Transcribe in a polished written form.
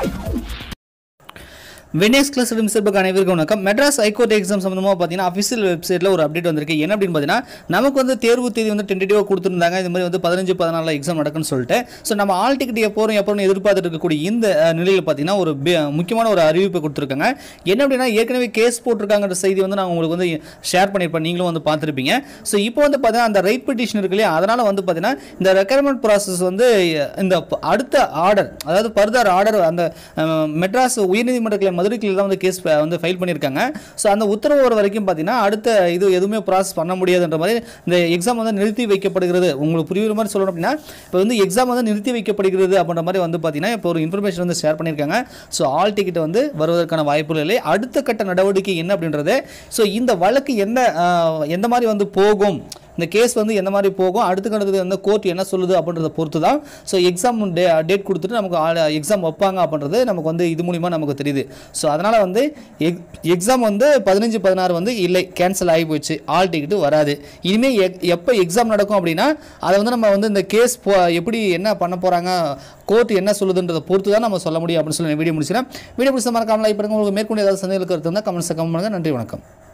Winxclass mister அனைவருக்கும் வணக்கம். Madras high court exam சம்பந்தமாக பார்த்தீங்கன்னா அஃபிஷியல் வெப்சைட்டில் ஒரு அப்டேட் வந்திருக்கு. என்ன அப்படின்னு பார்த்தீங்கன்னா நமக்கு வந்து தேர்வு தேதி வந்து டென்டேட்டிவாக கொடுத்துருந்தாங்க. இது மாதிரி வந்து 15-14 எக்ஸாம் நடக்குன்னு சொல்லிட்டு ஸோ நம்ம ஆல் டிக்கெட் எப்போன்னு எதிர்பார்த்துட்டு இருக்கக்கூடிய இந்த நிலையில் பார்த்தீங்கன்னா ஒரு முக்கியமான ஒரு அறிவிப்பை கொடுத்துருக்காங்க. என்ன அப்படின்னா ஏற்கனவே கேஸ் போட்டிருக்காங்கிற செய்தி வந்து நான் உங்களுக்கு வந்து ஷேர் பண்ணியிருப்பேன், நீங்களும் வந்து பார்த்துருப்பீங்க. ஸோ இப்போ வந்து பார்த்தீங்கன்னா அந்த ரைட் பெட்டிஷன் இருக்கு இல்லையா, அதனால் வந்து பார்த்தீங்கன்னா இந்த ரெக்யர்மெண்ட் ப்ராசஸ் வந்து இந்த அடுத்த ஆர்டர், அதாவது ஃபர்தர் ஆர்டர் அந்த மெட்ராஸ் உயர்நீதிமன்றத்தில் மதுரை கிளையில் தான் வந்து கேஸ் வந்து ஃபைல் பண்ணியிருக்காங்க. ஸோ அந்த உத்தரவு வர வரைக்கும் பார்த்தீங்கன்னா அடுத்த இது எதுவுமே ப்ராசஸ் பண்ண முடியாதுன்ற மாதிரி இந்த எக்ஸாம் வந்து நிறுத்தி வைக்கப்படுகிறது. உங்களுக்கு புரியுற மாதிரி சொல்லணும் அப்படின்னா இப்போ வந்து எக்ஸாம் வந்து நிறுத்தி வைக்கப்படுகிறது அப்படின்ற மாதிரி வந்து பார்த்தீங்கன்னா இப்போ ஒரு இன்ஃபர்மேஷன் வந்து ஷேர் பண்ணியிருக்காங்க. ஸோ ஆல் டிக்கெட் வந்து வருவதற்கான வாய்ப்புகள் இல்லை. அடுத்த கட்ட நடவடிக்கை என்ன அப்படின்றது, ஸோ இந்த வழக்கு எந்த மாதிரி வந்து போகும், இந்த கேஸ் வந்து எந்த மாதிரி போகும், அடுத்துக்கிறது வந்து கோர்ட் என்ன சொல்லுது அப்படின்றத பொறுத்து தான் ஸோ எக்ஸாம் டேட் கொடுத்துட்டு நமக்கு எக்ஸாம் வைப்பாங்க அப்படின்றது நமக்கு வந்து இது மூலிமா நமக்கு தெரியுது. ஸோ அதனால் வந்து எக்ஸாம் வந்து 15-16 வந்து இல்லை, கேன்சல் ஆகி போச்சு, ஆல் டிக்கெட்டு வராது. இனிமேல் எப்போ எக்ஸாம் நடக்கும் அப்படின்னா அதை வந்து நம்ம வந்து இந்த கேஸ் எப்படி என்ன பண்ண போகிறாங்க, கோர்ட் என்ன சொல்லுதுன்றதை பொறுத்து தான் நம்ம சொல்ல முடியும் அப்படின்னு சொல்லி வீடியோ முடிச்சுக்கிறேன். வீடியோ முடிச்ச மறக்காம லைக் பண்ணுங்க. உங்களுக்கு மேற்கொண்டு ஏதாவது சந்தேகங்கள் இருந்தால் கமெண்ட்ஸை கமெண்ட் பண்ணுங்கள். நன்றி, வணக்கம்.